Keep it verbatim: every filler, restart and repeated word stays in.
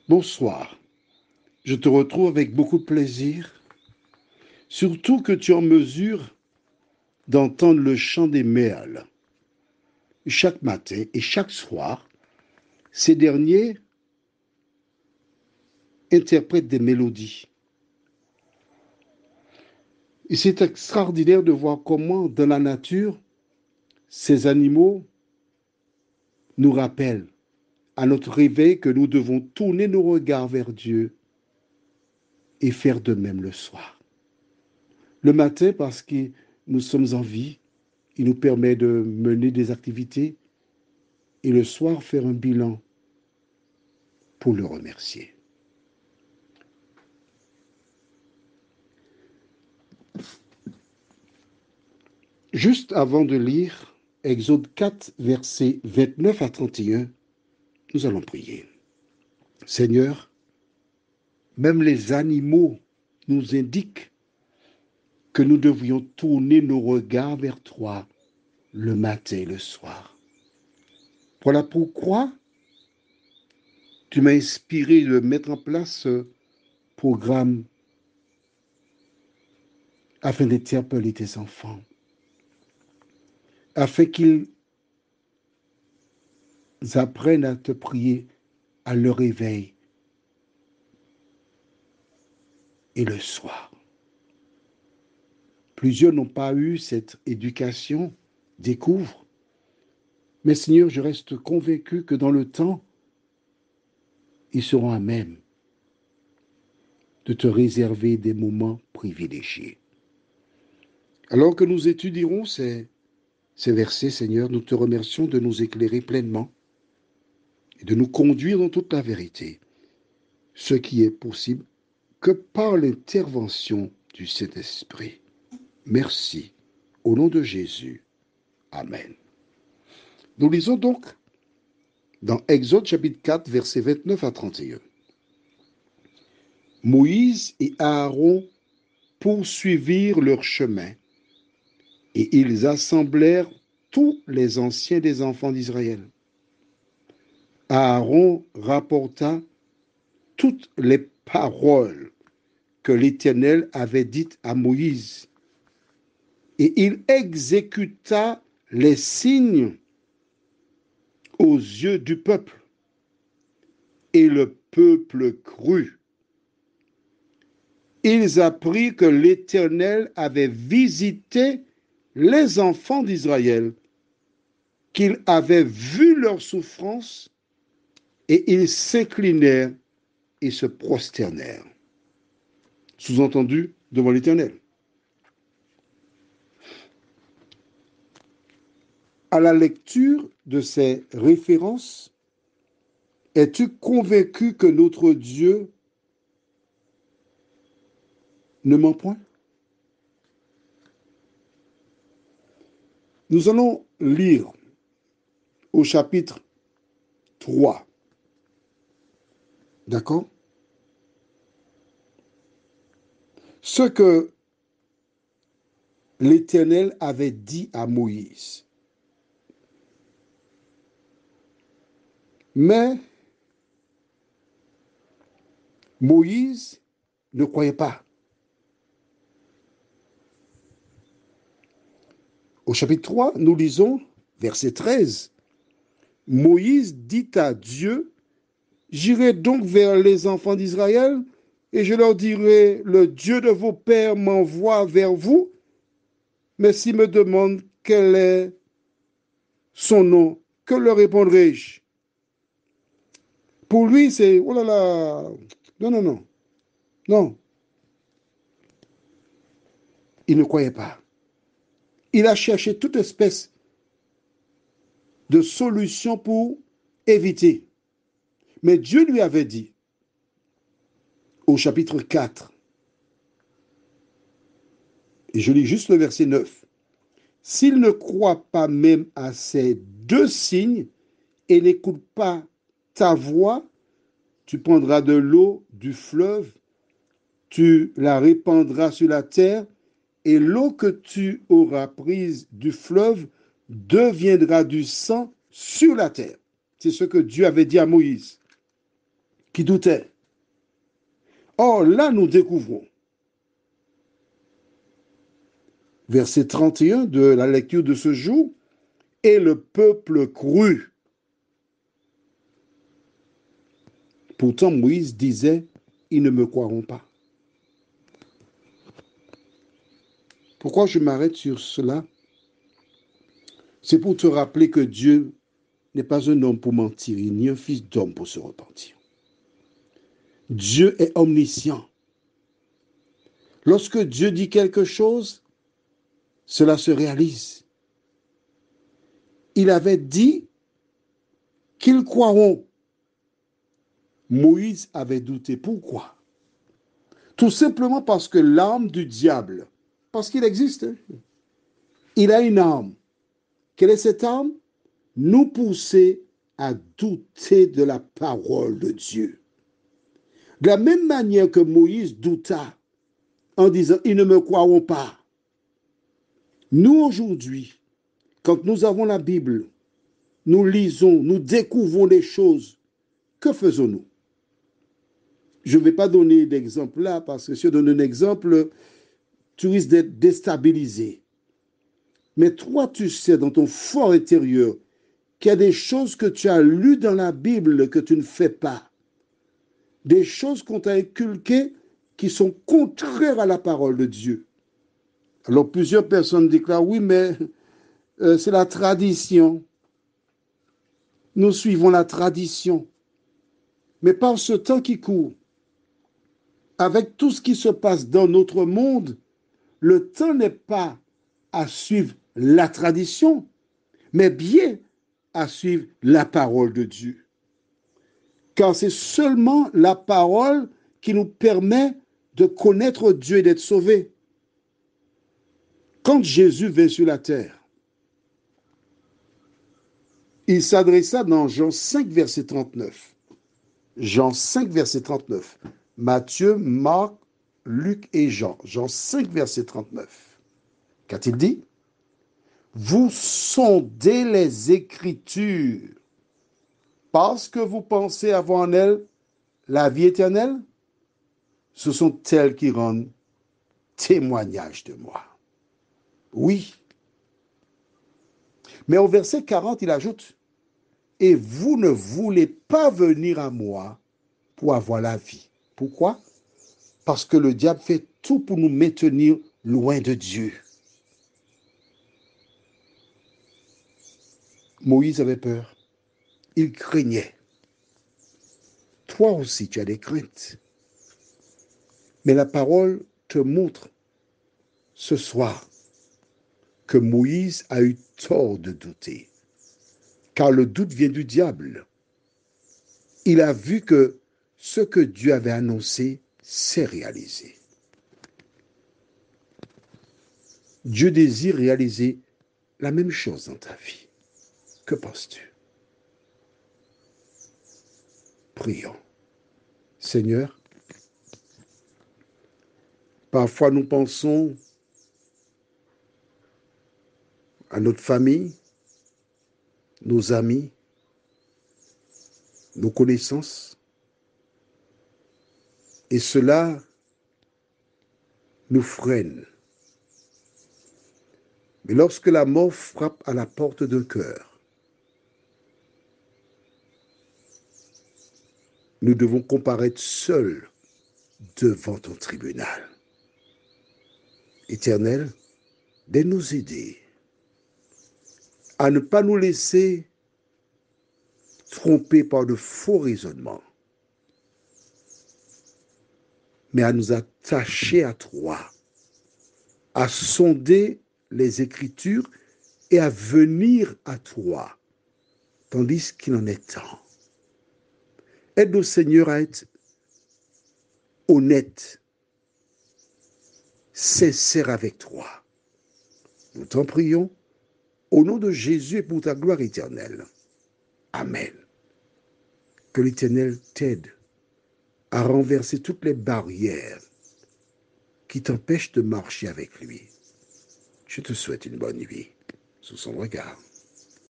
Bonsoir. Je te retrouve avec beaucoup de plaisir, surtout que tu es en mesure d'entendre le chant des merles. Chaque matin et chaque soir, ces derniers interprètent des mélodies. Et c'est extraordinaire de voir comment, dans la nature, ces animaux nous rappellent à notre réveil que nous devons tourner nos regards vers Dieu et faire de même le soir. Le matin, parce que nous sommes en vie, il nous permet de mener des activités et le soir faire un bilan pour le remercier. Juste avant de lire Exode quatre, versets vingt-neuf à trente et un, nous allons prier. Seigneur, même les animaux nous indiquent que nous devions tourner nos regards vers toi le matin et le soir. Voilà pourquoi tu m'as inspiré de mettre en place ce programme afin d'interpeller tes enfants, afin qu'ils apprennent à te prier à leur réveil et le soir. Plusieurs n'ont pas eu cette éducation, découvrent. Mais Seigneur, je reste convaincu que dans le temps, ils seront à même de te réserver des moments privilégiés. Alors que nous étudierons ces, ces versets, Seigneur, nous te remercions de nous éclairer pleinement et de nous conduire dans toute la vérité, ce qui est possible que par l'intervention du Saint-Esprit. Merci. Au nom de Jésus. Amen. Nous lisons donc dans Exode chapitre quatre, versets vingt-neuf à trente et un. Moïse et Aaron poursuivirent leur chemin, et ils assemblèrent tous les anciens des enfants d'Israël. Aaron rapporta toutes les paroles que l'Éternel avait dites à Moïse, et il exécuta les signes aux yeux du peuple, et le peuple crut. Ils apprirent que l'Éternel avait visité les enfants d'Israël, qu'il avait vu leur souffrance, et ils s'inclinèrent et se prosternèrent. Sous-entendu, devant l'Éternel. À la lecture de ces références, es-tu convaincu que notre Dieu ne ment point? Nous allons lire au chapitre trois. D'accord? Ce que l'Éternel avait dit à Moïse. Mais Moïse ne croyait pas. Au chapitre trois, nous lisons, verset treize, Moïse dit à Dieu, j'irai donc vers les enfants d'Israël et je leur dirai, le Dieu de vos pères m'envoie vers vous, mais s'ils me demandent quel est son nom, que leur répondrai-je? Pour lui, c'est, oh là là, non, non, non, non. Il ne croyait pas. Il a cherché toute espèce de solution pour éviter. Mais Dieu lui avait dit, au chapitre quatre, et je lis juste le verset neuf, s'il ne croit pas même à ces deux signes et n'écoute pas ta voix, tu prendras de l'eau du fleuve, tu la répandras sur la terre, et l'eau que tu auras prise du fleuve deviendra du sang sur la terre. C'est ce que Dieu avait dit à Moïse. qui doutaient. Or, là, nous découvrons, verset trente et un de la lecture de ce jour, « Et le peuple crut. » Pourtant, Moïse disait, « Ils ne me croiront pas. » Pourquoi je m'arrête sur cela? C'est pour te rappeler que Dieu n'est pas un homme pour mentir, ni un fils d'homme pour se repentir. Dieu est omniscient. Lorsque Dieu dit quelque chose, cela se réalise. Il avait dit qu'ils croiront. Moïse avait douté. Pourquoi? Tout simplement parce que l'âme du diable, parce qu'il existe, il a une âme. Quelle est cette âme? Nous pousser à douter de la parole de Dieu. De la même manière que Moïse douta en disant, ils ne me croiront pas. Nous aujourd'hui, quand nous avons la Bible, nous lisons, nous découvrons des choses, que faisons-nous? Je ne vais pas donner d'exemple là, parce que si je donne un exemple, tu risques d'être déstabilisé. Mais toi, tu sais dans ton fort intérieur qu'il y a des choses que tu as lues dans la Bible que tu ne fais pas. Des choses qu'on t'a inculquées qui sont contraires à la parole de Dieu. Alors plusieurs personnes déclarent, oui, mais euh, c'est la tradition. Nous suivons la tradition. Mais par ce temps qui court, avec tout ce qui se passe dans notre monde, le temps n'est pas à suivre la tradition, mais bien à suivre la parole de Dieu. Car c'est seulement la parole qui nous permet de connaître Dieu et d'être sauvés. Quand Jésus vint sur la terre, il s'adressa dans Jean cinq, verset trente-neuf. Jean cinq, verset trente-neuf. Matthieu, Marc, Luc et Jean. Jean cinq, verset trente-neuf. Qu'a-t-il dit? Vous sondez les Écritures parce que vous pensez avoir en elles la vie éternelle. Ce sont elles qui rendent témoignage de moi. Oui. Mais au verset quarante, il ajoute, et vous ne voulez pas venir à moi pour avoir la vie. Pourquoi? Parce que le diable fait tout pour nous maintenir loin de Dieu. Moïse avait peur. Il craignait. Toi aussi, tu as des craintes. Mais la parole te montre ce soir que Moïse a eu tort de douter. Car le doute vient du diable. Il a vu que ce que Dieu avait annoncé s'est réalisé. Dieu désire réaliser la même chose dans ta vie. Que penses-tu? Prions. Seigneur, parfois nous pensons à notre famille, nos amis, nos connaissances, et cela nous freine. Mais lorsque la mort frappe à la porte d'un cœur, nous devons comparaître seuls devant ton tribunal. Éternel, de nous aider à ne pas nous laisser tromper par de faux raisonnements, mais à nous attacher à toi, à sonder les Écritures et à venir à toi, tandis qu'il en est temps. Aide-nous, Seigneur, à être honnête, sincère avec toi. Nous t'en prions, au nom de Jésus et pour ta gloire éternelle. Amen. Que l'Éternel t'aide à renverser toutes les barrières qui t'empêchent de marcher avec lui. Je te souhaite une bonne nuit sous son regard.